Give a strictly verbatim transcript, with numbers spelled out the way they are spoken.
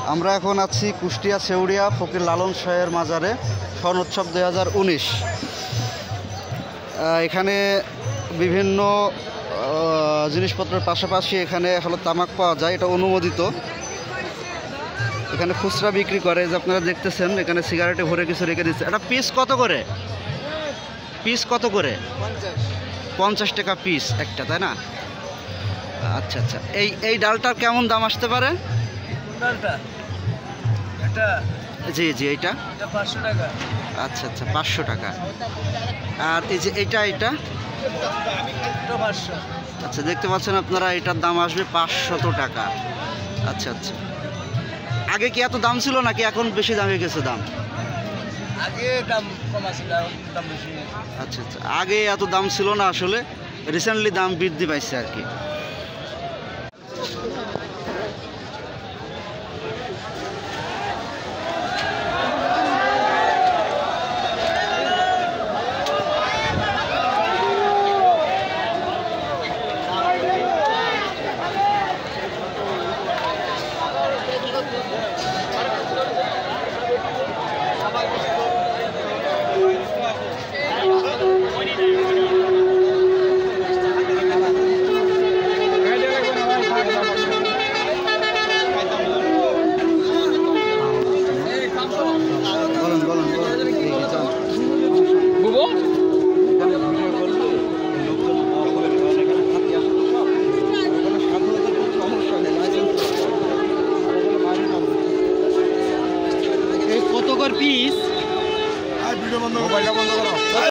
আমরা এখন আছি কুষ্টিয়া ছেউড়িয়া ফকির লালন শাহের মাজারে স্বর্ণ উৎসব দুই হাজার উনিশ। এখানে বিভিন্ন জিনিসপত্রের পাশাপাশি এখানে হলো তামাক পাওয়া যায়, এটা অনুমোদিত। এখানে খুচরা বিক্রি করে, যে আপনারা দেখতেছেন এখানে সিগারেটে ভরে কিছু রেখে দিচ্ছে। এটা পিস কত করে? পিস কত করে? পঞ্চাশ টাকা পিস একটা, তাই না? আচ্ছা আচ্ছা, এই এই ডালটার কেমন দাম আসতে পারে? জি জি, এইটা পাঁচশো টাকা। আচ্ছা আচ্ছা, পাঁচশো টাকা। আর এই যে এইটা এইটা আচ্ছা, দেখতে পাচ্ছেন আপনারা, এটার দাম আসবে পাঁচশত টাকা। আচ্ছা আচ্ছা, আগে কি এত দাম ছিল নাকি এখন বেশি দাম হয়ে গেছে? দাম আগে দাম কম আছে, দাম বেশি। আচ্ছা আচ্ছা, আগে এত দাম ছিল না, আসলে রিসেন্টলি দাম বৃদ্ধি পাইছে আর কি।